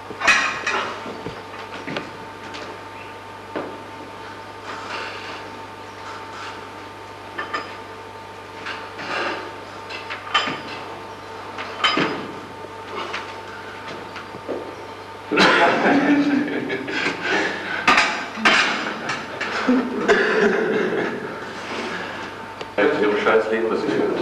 Mit ihrem scheiß Leben, was ihr hört.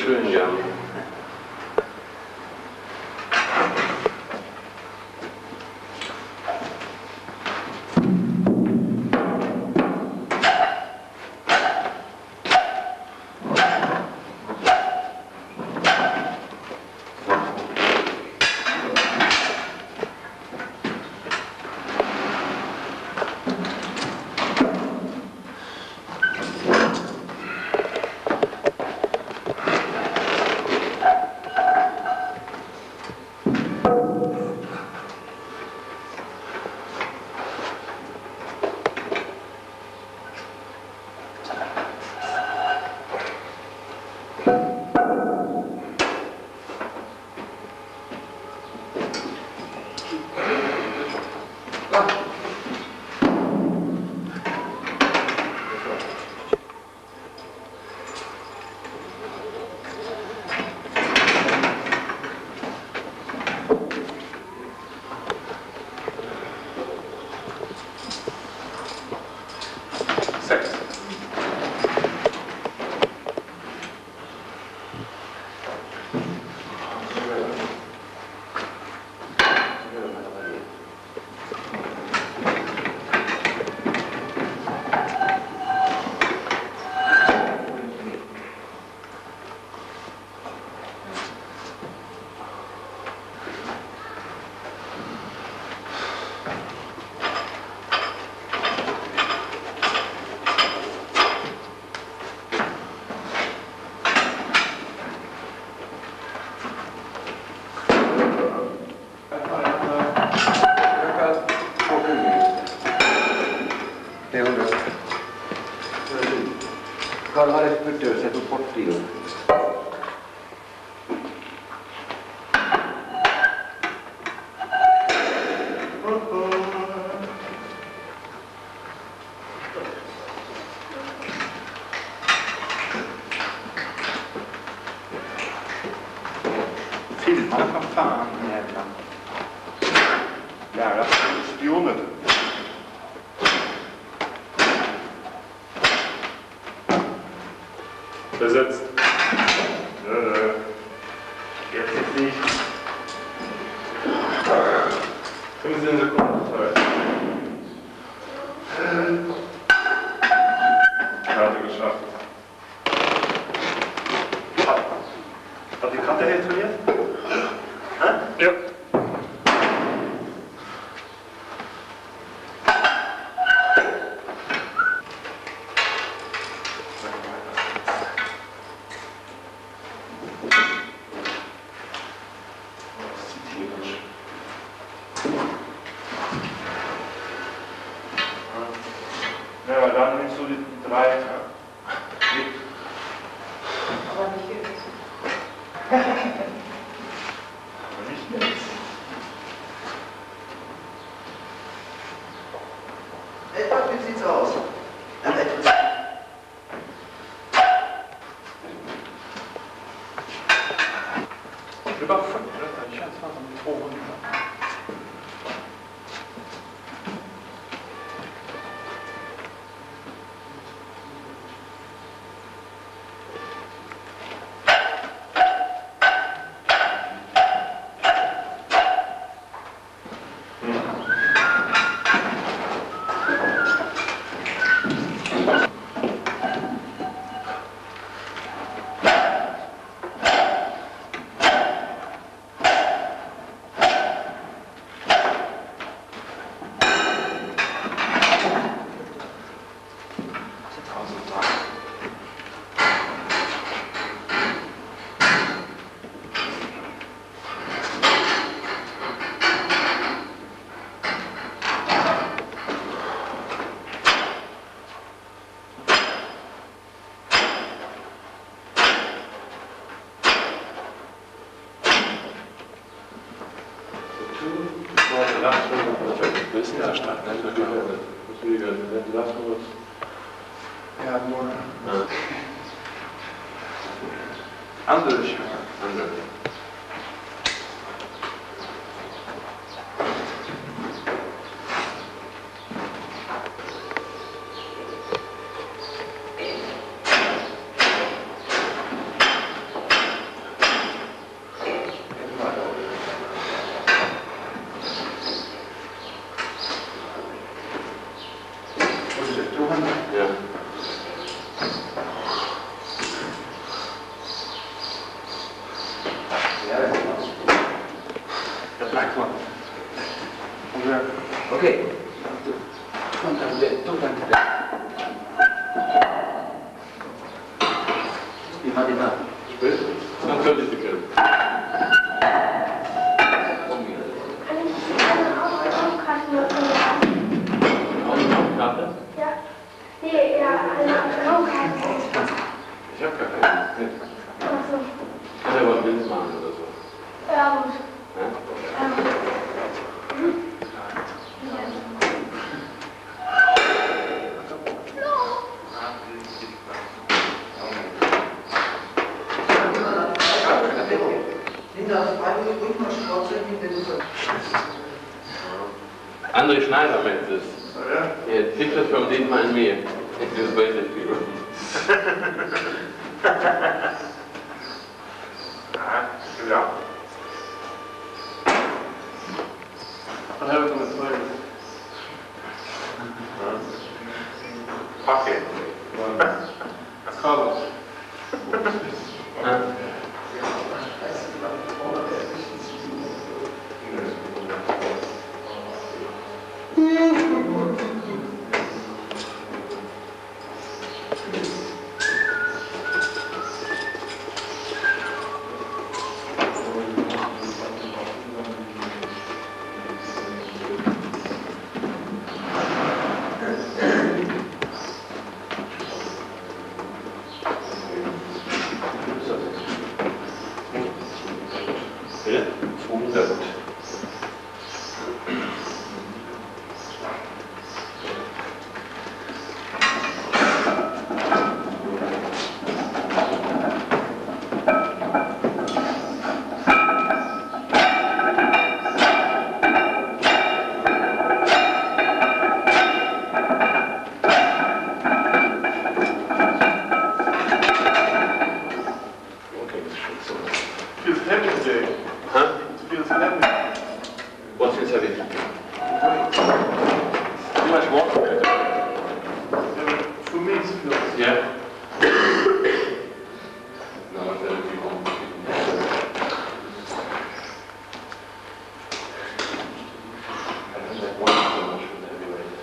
schön, ja. Karl-Harry Pytö, se tuli pottiin. Filma vad fan jävla jävla spioner. Besetzt. Nö. Jetzt nicht. 15 Sekunden. Toll. Karte geschafft. Hat die Karte jetzt trainiert? Hä? Ja. Ja, aber dann nimmst du die 3. Aber nicht jetzt. Aber nicht jetzt. Etwa, wie sieht's aus? Über 5, das känns fan som 200. Ja, nur. Anders. Okay. Und dann Wie war die Nacht? Natürlich die Grill. Karte? Ja. Nee, ja, eine Autogrammkarte. Ich hab gar keine. Achso. Kann er aber Bild machen oder so. Ja, gut. Ja? André Schneider meint es. Yeah, pictures from Dietmar and me. It is basically. Ja. Dann haben wir noch ein zweites. Okay. Carlos. Bitte? 200. Feels heavy today. Huh? It feels heavy. What feels heavy? Too much water. For me it feels. Yeah. No, it's very people. I don't like one so much with heavyweight.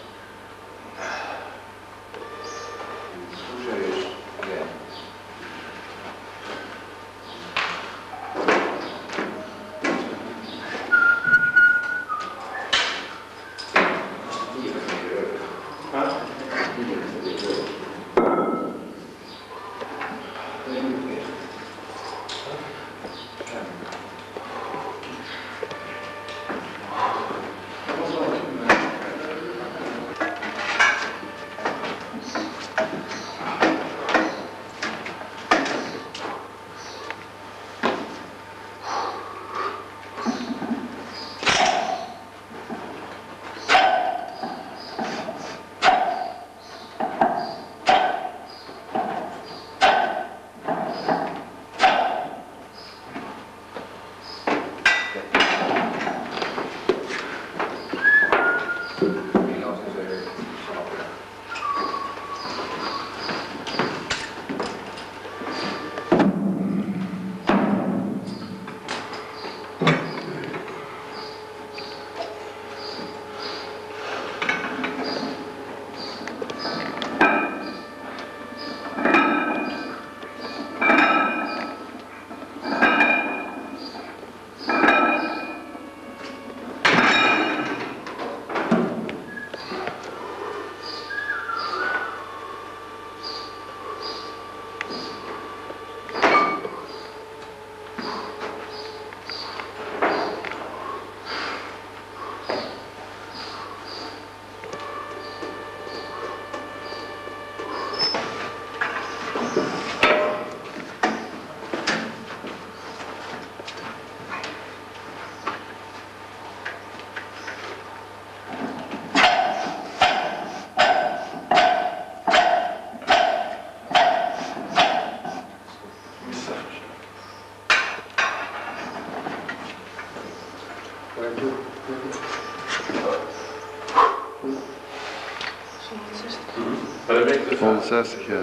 But it makes it fast. Yeah.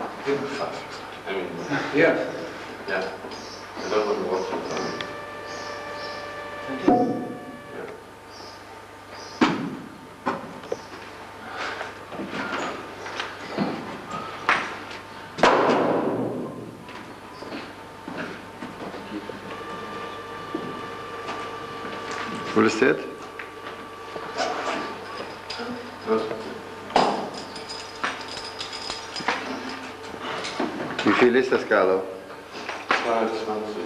I mean, Yeah. yeah. I don't want to watch it. Yeah. Gefeliciteerd. Wie viel ist das, Carlo? 22.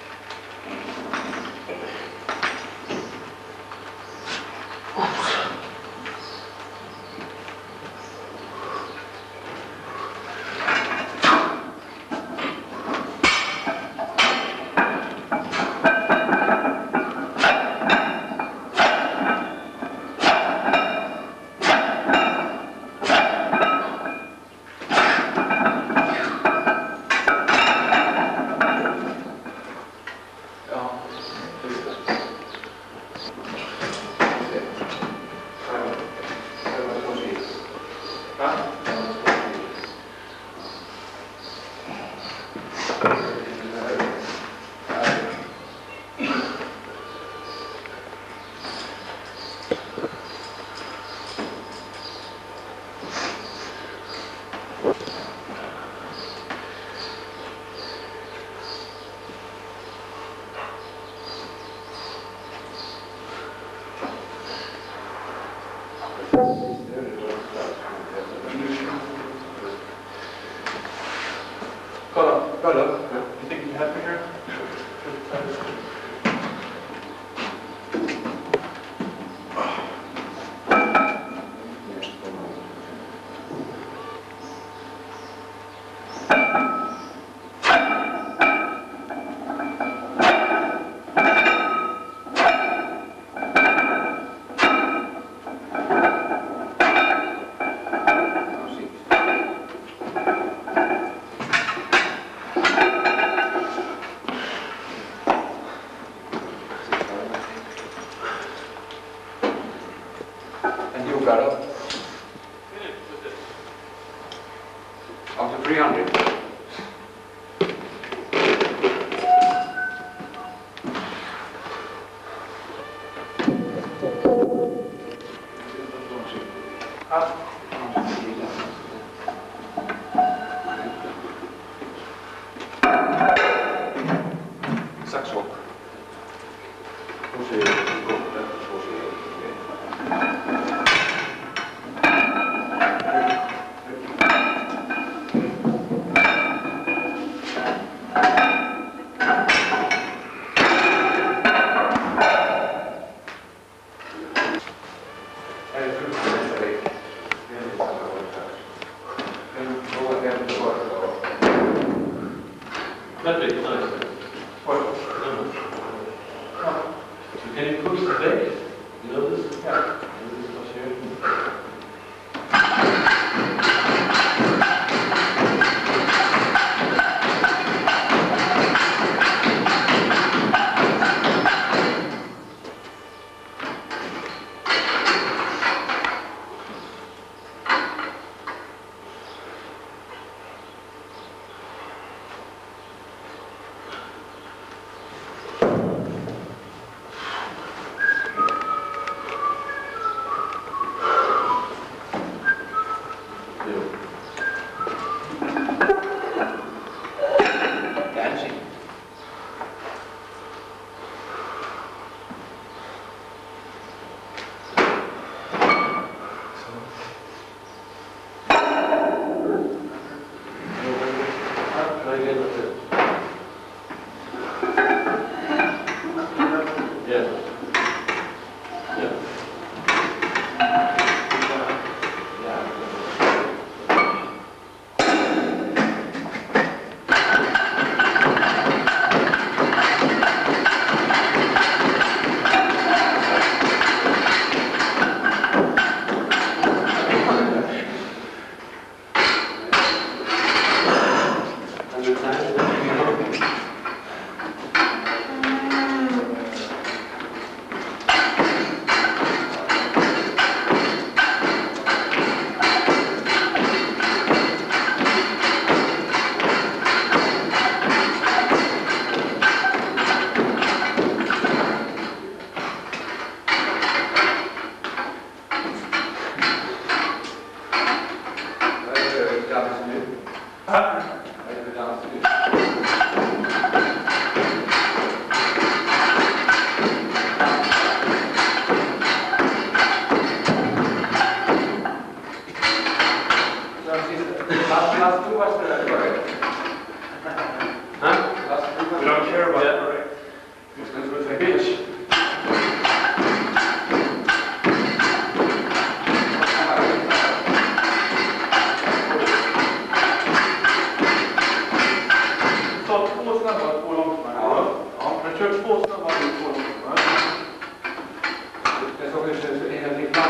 Got up. You think you have me here? And you got up? After 300. Saxo.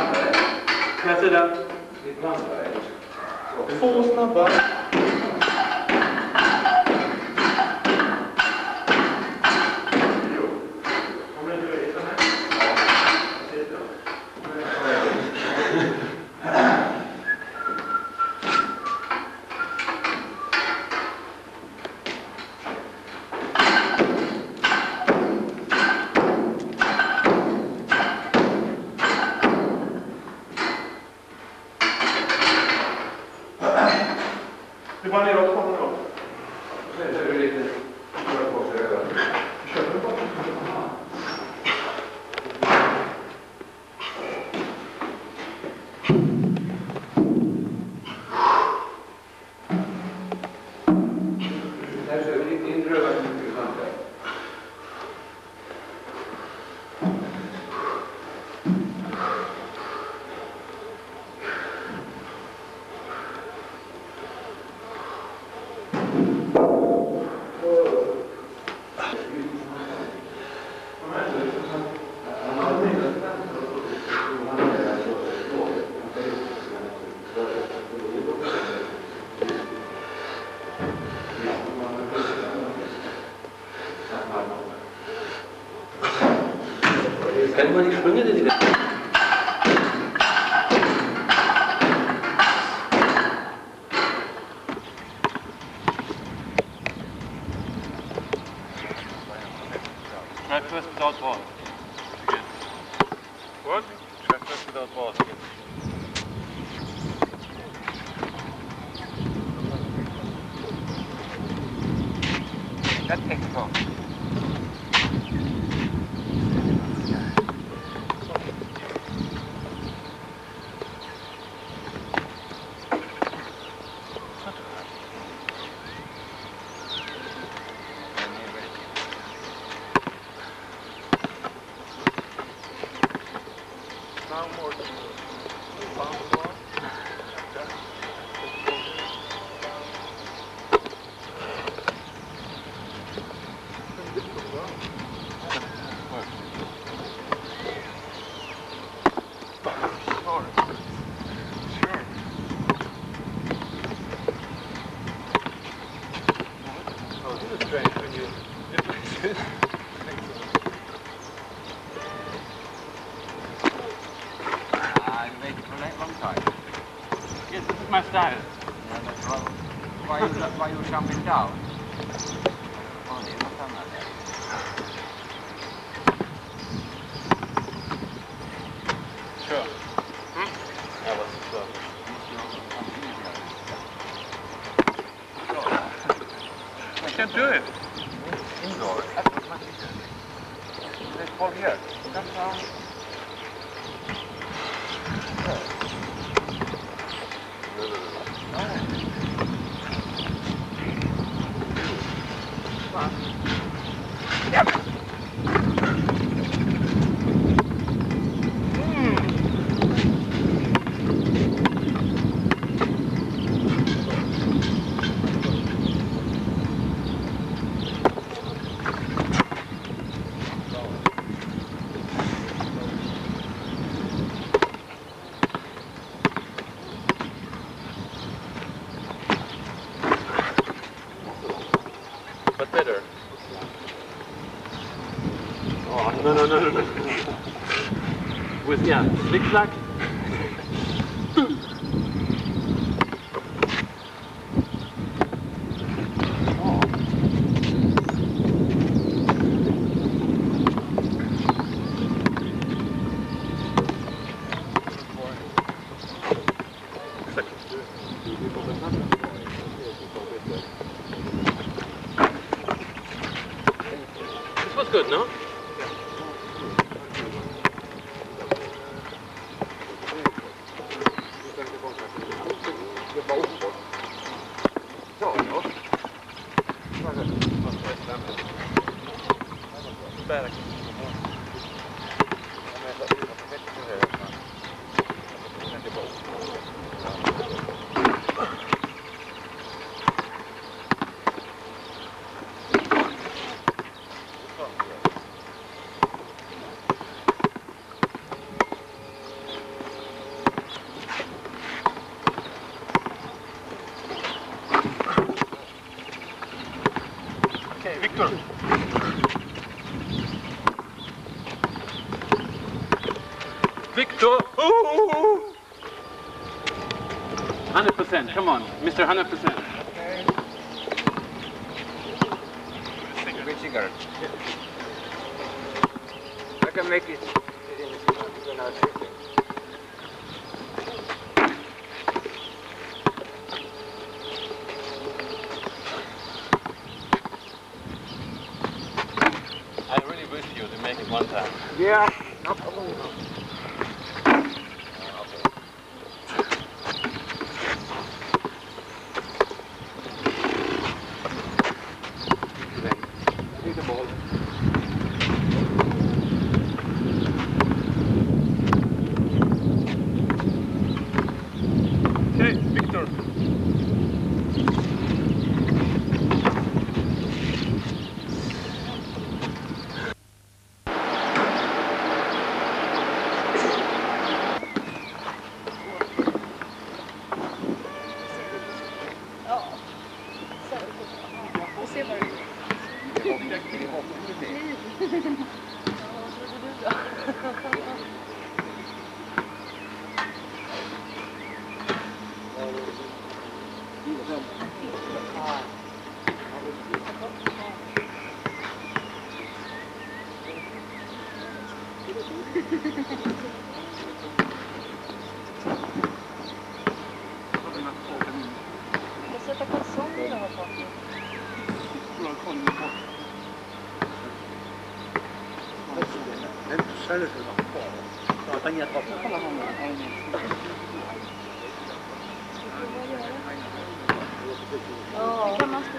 Kan jag säga? Två snabba. Det var neråt på då. Det är lite. Kann man die Sprünge denn wieder? Try first without ball. Again. What? Try first without ball again. That takes off. Now more pound the ball. Oh, this is strange when you Yes, this is my style. Yeah, that's right. Why you jumping down? Oh, det är något annat där. Sure. Ja, was ist das? I can't do it. Indoor. That's much easier. Let's fall here. Come down. But better. Oh, no. With, yeah, zigzag. This was good, no? Victor. Victor! 100%, come on, Mr. 100%. With cigarette. I can make it. I really wish you to make it one time. Yeah, no problem. Take the ball. Okay, Victor. Vi ser vad det blir. Jag sätter kalsonger då på. Ja, kan man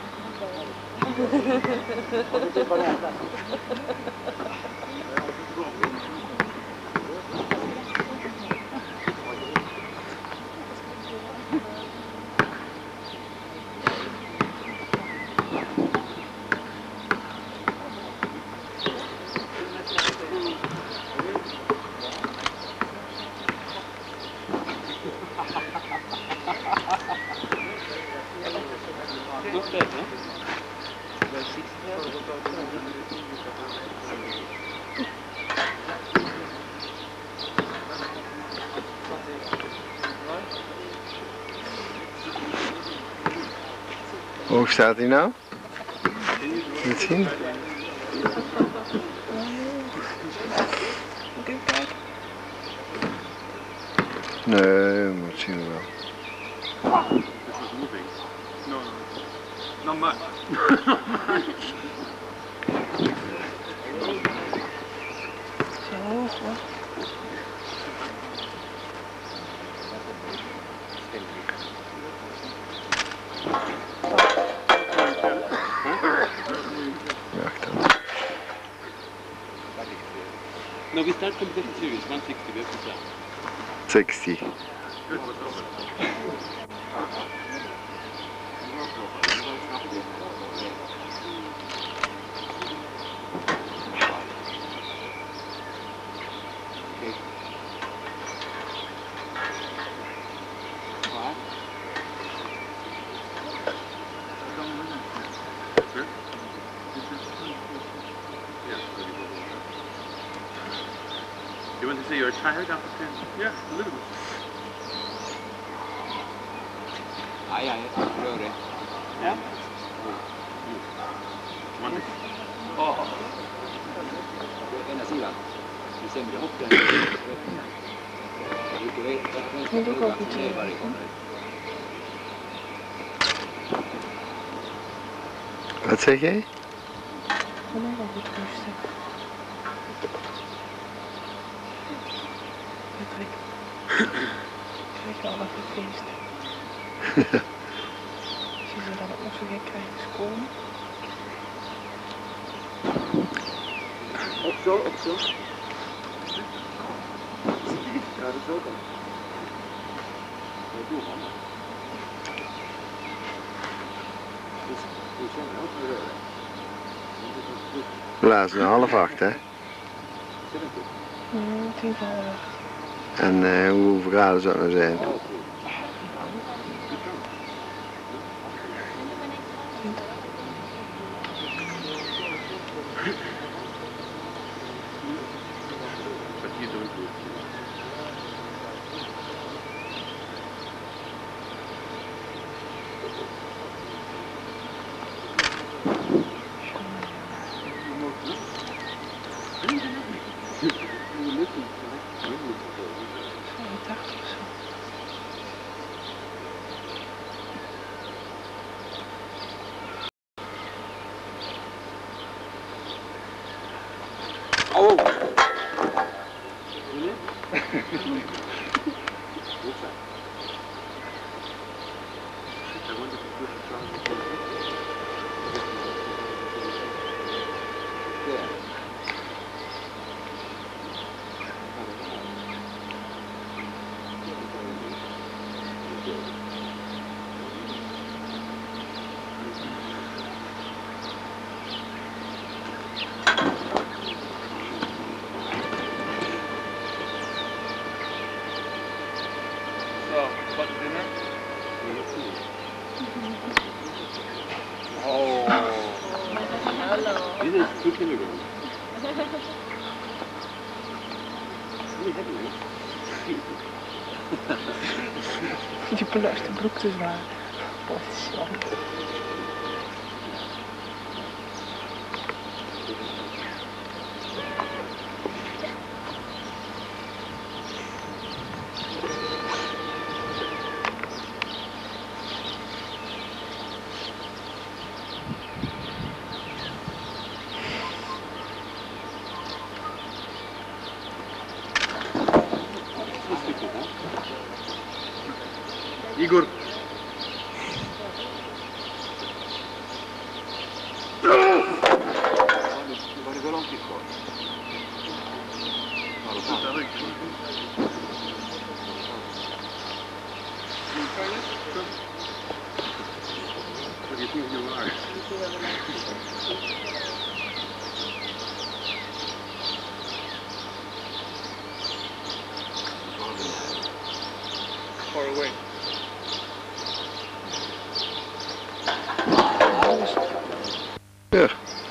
Hoe staat hij nou? Kun je het zien? Nee, moet zien we wel. No, not much. No, we start competition series, 160, we have to start. 60. You want to say you're tired after 10? Yeah, a little bit. Aj, rör det. Yeah? One. Oh. Ena sidan. Ju sämre hoppen. Men då går vi till... Wat zeg jij? Kom maar op het rustig. Kijk al wat een feest. Zie je dat ook nog zo gek krijgen school? Op zo, op zo. Ja, dat is ook al. Dat doe man. Dus hoe zijn we ook weer? Laatst een half 8, hè? 10 voor half 8. En hoeveel graden zou het nou zijn? 2 kilogram. Je belust de broek te zwaar. Potje. Igor. Var det långt kvar? Ja, det tar rygg. Far away. Ja.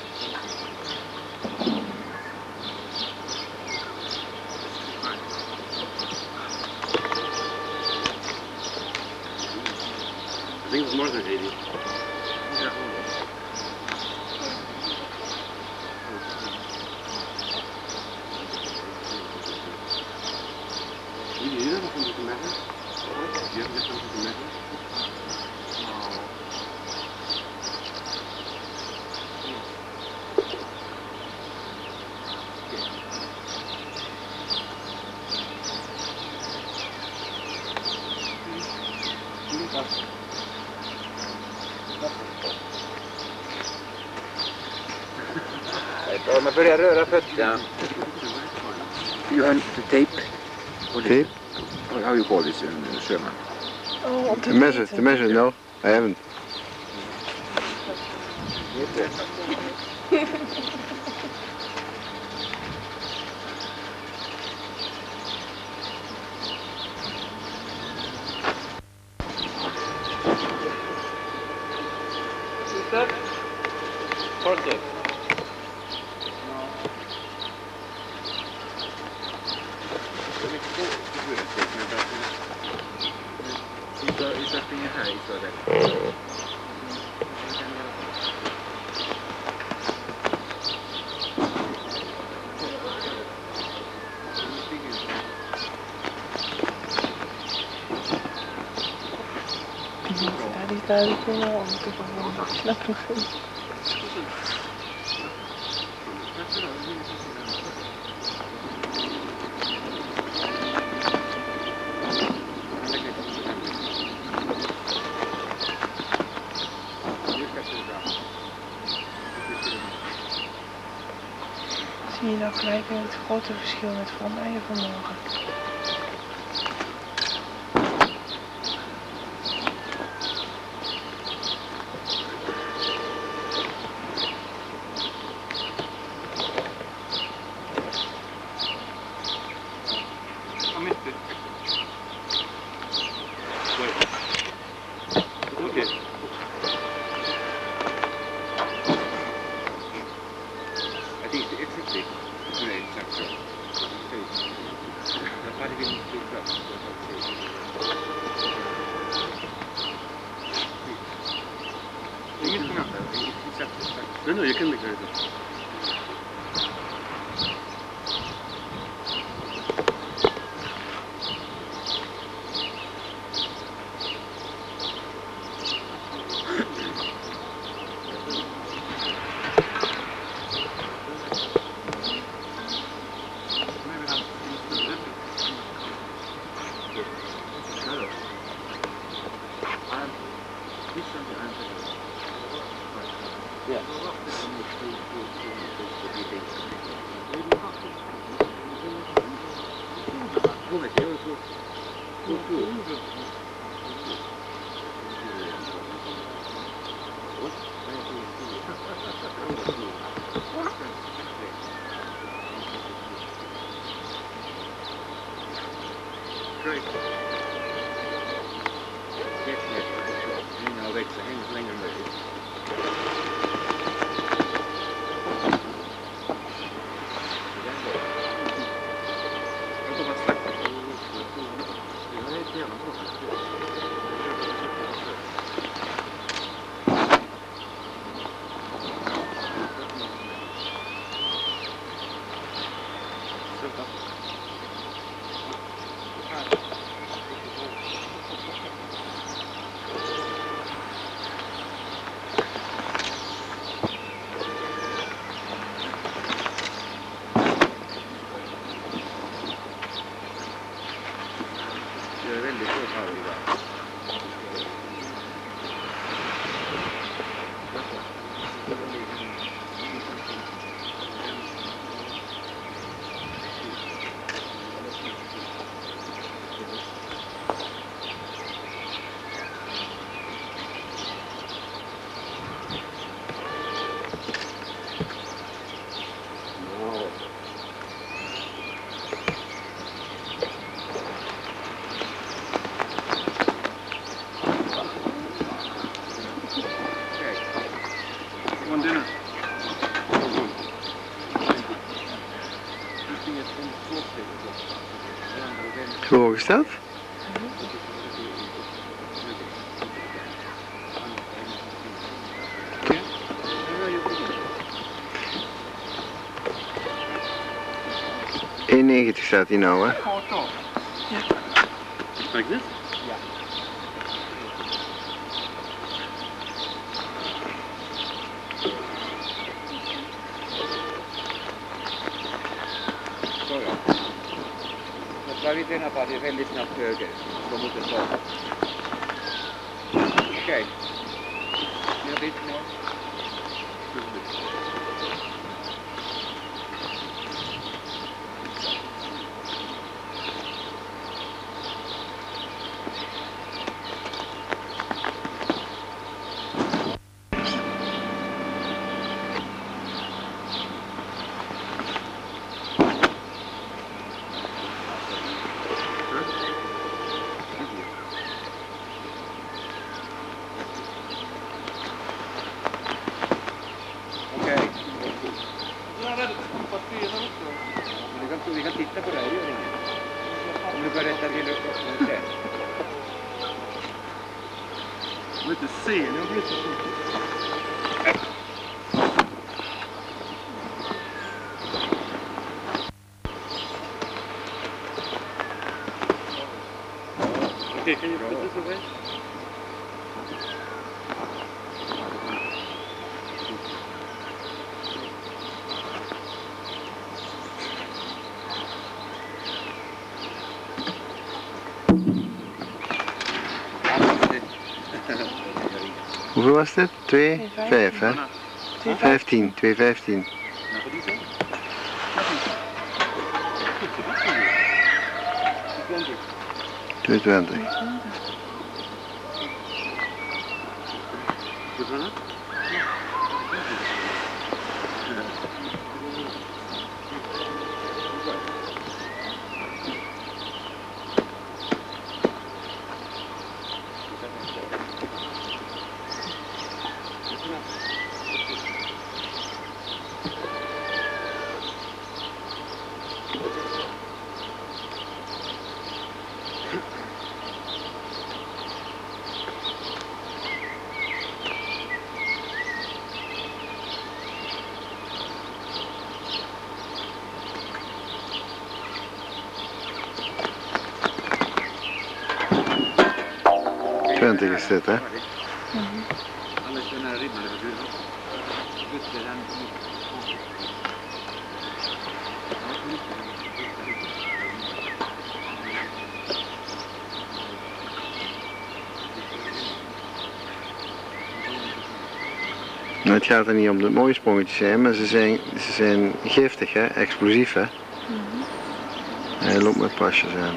I think it was more than 80. Yeah. You have something to measure? Do you have something to measure? Om jag börjar röra fötterna. You have the tape? Tape? How you call this in German? Oh, op de To measure, no, I haven't. Step. Forklift. Is that thing här i stället? Die is duidelijk wel om te verwoorden. Ik snap nog niet. Zie je nou gelijk weer het grote verschil met van mij vanmorgen? No, you can make it. Great. Nou, weet ze, 1 is langer mee. Jag är väldigt påtaglig. One dinner. Hoe hoog is dat? $1,90 staat hier nou, hè? Like this? Så ja. Så drar vi denna bara väldigt snabbt höger. Så mot det så. Okej. Mer bit mer. Okej. Vi kan titta på det här, gör inget. Om du berättar till upp och sen. Lite sen, jag blir så Okay, can you put this away? Hoeveel was dit? 2,5 hè? 15, 2,15. 2,20. Is dit, hè? Alles zo naar ritme, dat is Nou, het gaat er niet om dat mooie sprongetjes zijn, maar ze zijn giftig, hè? Explosief, hè? Hij loopt met pasjes aan.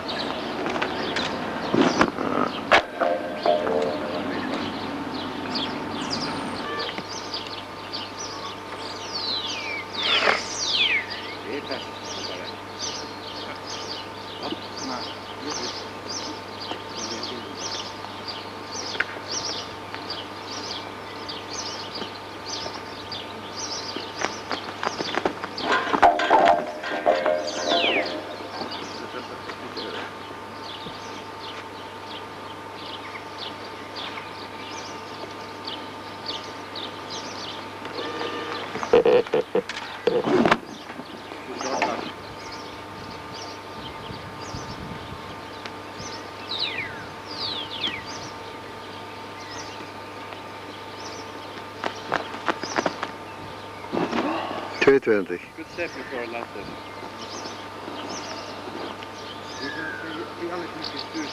Good step before last step. wel eens niet gestuurd.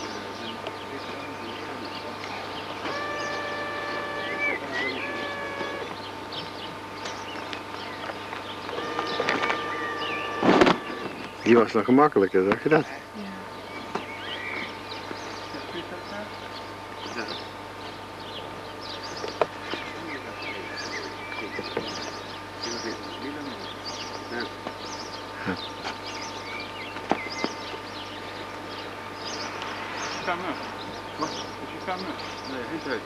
Die was nog gemakkelijker, zag je dat? Kamer. Wat? Is je kamer? Nee, geen tijd.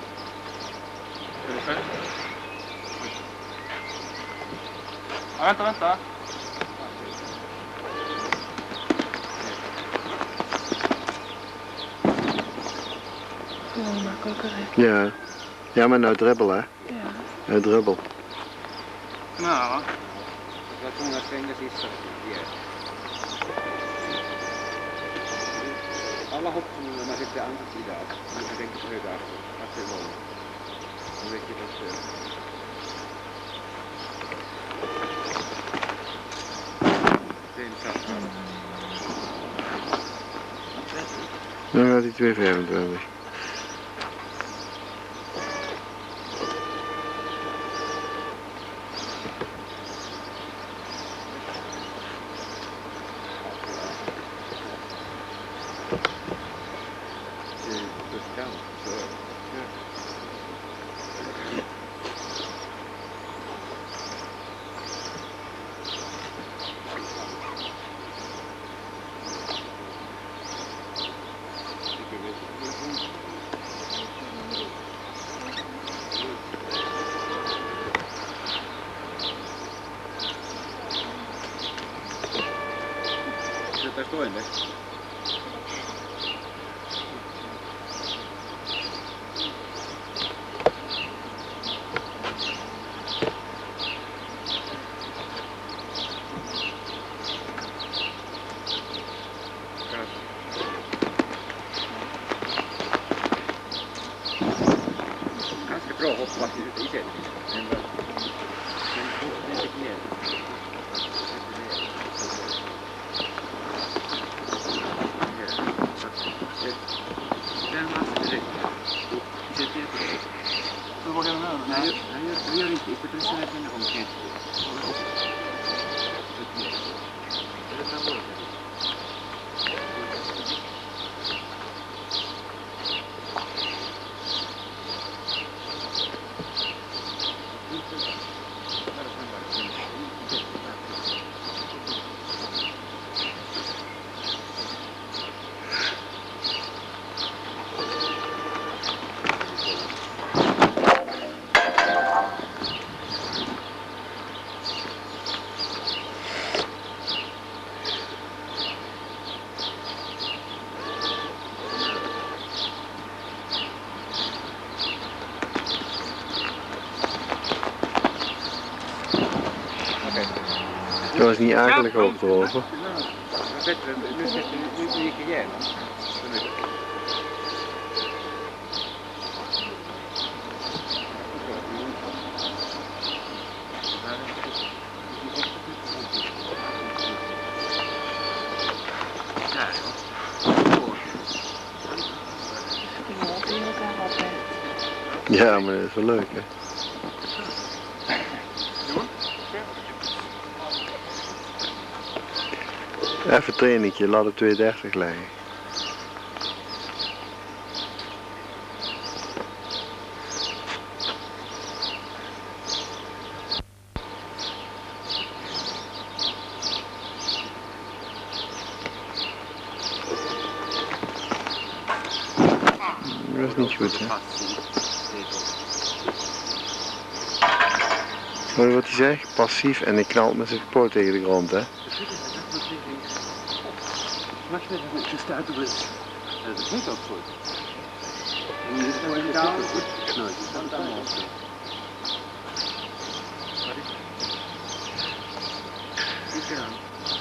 Aguanta. Gewoon makkelijker, hè? Ja. Ja, maar nou dribbel, hè? Ja. Nou dribbel. Nou, Dat toen dat vingers is dat hier. Alle hoppen, maar zit de andere die daar. Dan denk ik terug achter. Achter de wol. Dan weet je dat. Dan gaat hij 225. Daar is toinen. Ganska bra hopp faktiskt i sig. Men det är ner. så vågar jag med? Nej, jag gör inte. Inte precis när jag känner omkring. Dat was niet akelig overgelopen. Nu gick igen. Ja, maar dat is wel leuk, hè? Even trainingje, laat op 230 leggen. Dat is niet goed, hè? Hoor je wat hij zegt? Passief en hij knalt met zijn poot tegen de grond, hè? Wacht even, je staat op het... Dat is niet ook goed. En je staat in down. Nee, je staat daar nog. Kijk aan.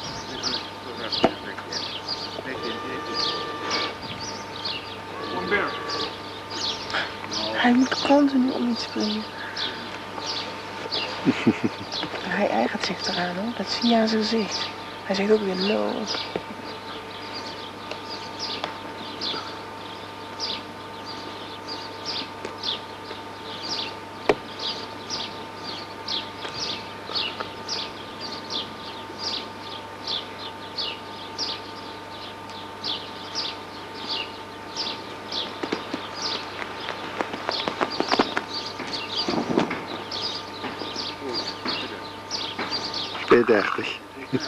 One bear. Hij moet continu om iets springen. Hij eigent zich eraan, hoor. Dat zie je aan zijn gezicht. Hij zegt ook weer no. 230.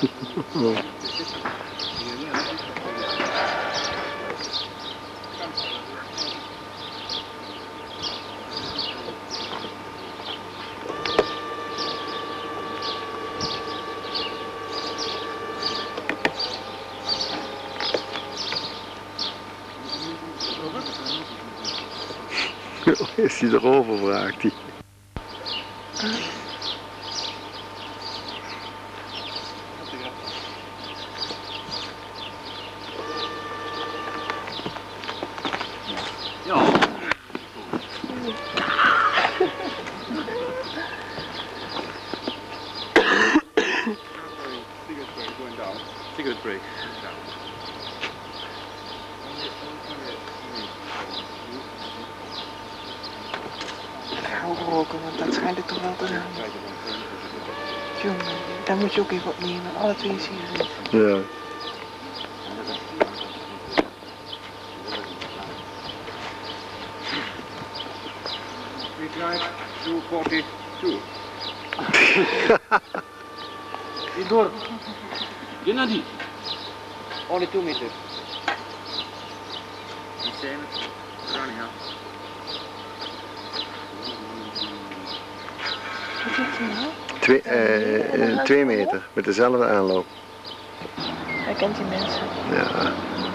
Is hij erover, vraagt hij. Ja. Cigarette break. Gauw roken, want dat schijnt het toch wel te zijn. Jongen, daar moet je ook even opnemen. Alle twee een sigaret. Ja. We drive to 42. Door. Gennady. Only 2 meters. The same running up. Wat zegt hij nou? 2 meter, met dezelfde aanloop. Hij kent die mensen. Ja.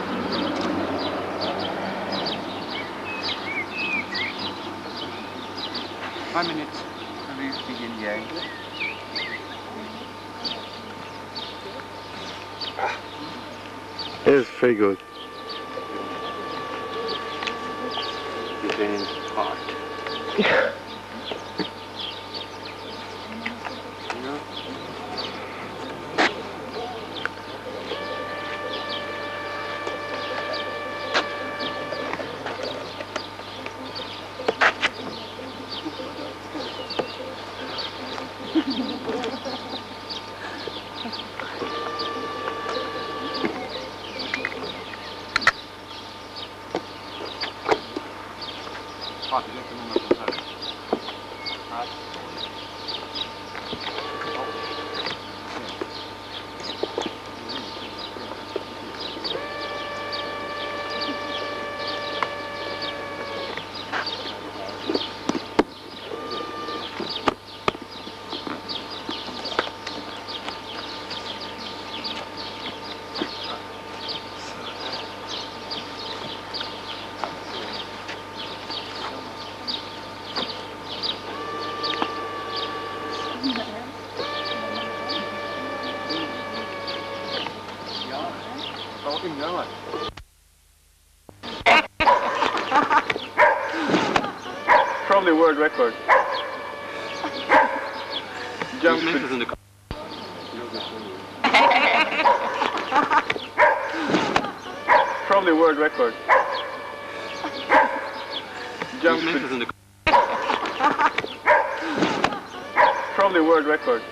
One minute. And we begin jij. Yes, very good. Begin hard. Ja. Probably world record. Jump to... Probably world record. Jump to... Probably world record.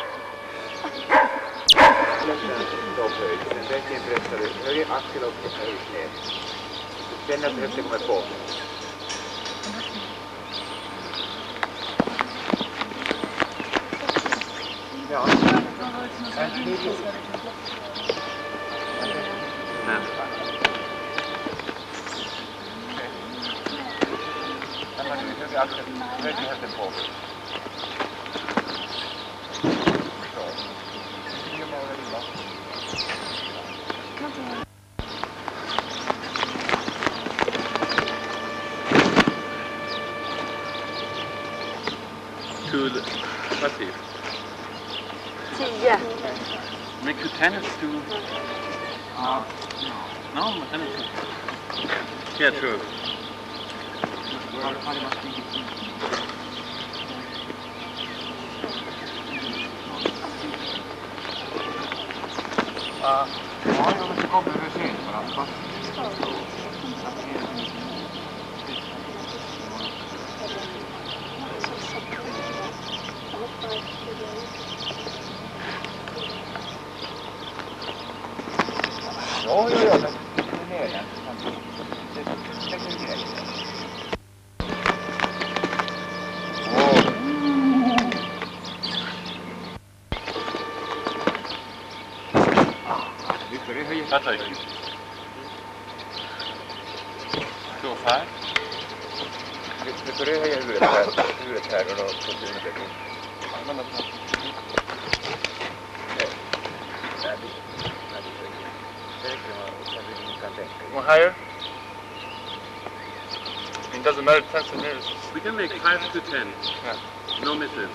To the passive. 10. Make two tennis to... no, tennis. Yeah, true. Fattar jag inte. 2,5. Nu får du höja huvudet här och då får du huvudet in. More higher? It doesn't matter, 10 centimeters. We can make 5 to 10. Yeah. No misses.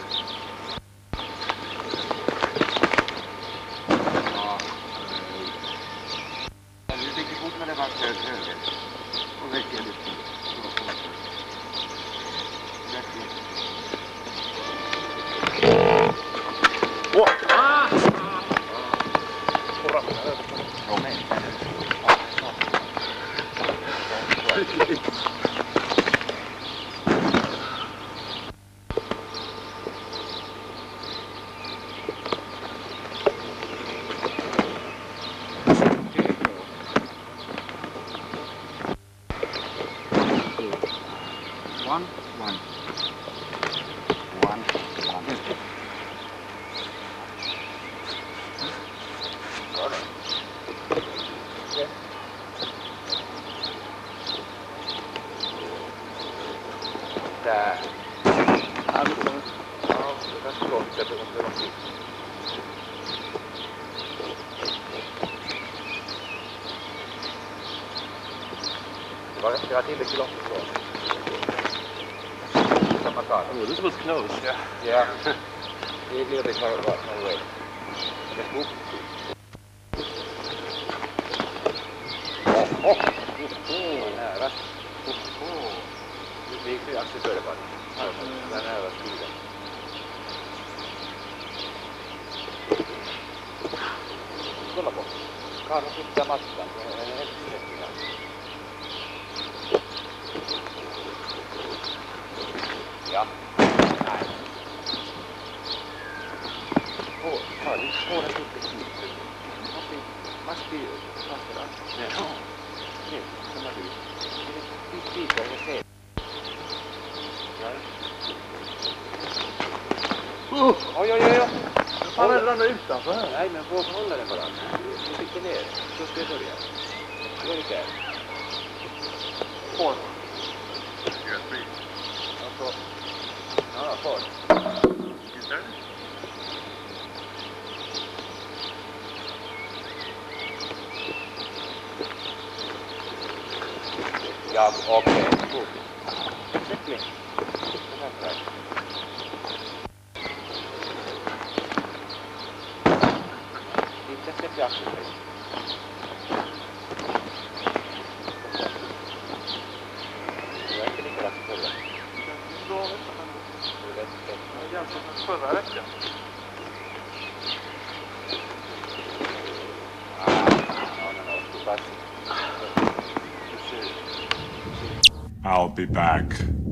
Du tänker fortfarande vara höger. Och verkligen ut. Jag till det långt så. Samma sak. Oh, this was close. Yeah. Yeah. A little bit far away. Let's move. Nära. Vi gick ju accelererar bara. Den nära stilen. Kolla på. Kan du sitta mattan? Ja. Nej. Oh, sorry. Oh, that's a bit deep. Must be faster. Yeah. Yeah, somebody. It's deep, I say. Oj, oj, oj. Fan, är den utanför här? Nej, men våga hålla den bara. Du sitter ner. Så ska jag börja. Då är det där. 4. You got 3. Alltså. Ja, 4. You started? Ja, okej. Cool. Cykling. Den här där. Inte släpper jag axeln. Jag är inte lika rätt för det. Då vet jag inte. Jämfört med förra veckan. Ja, I'll be back.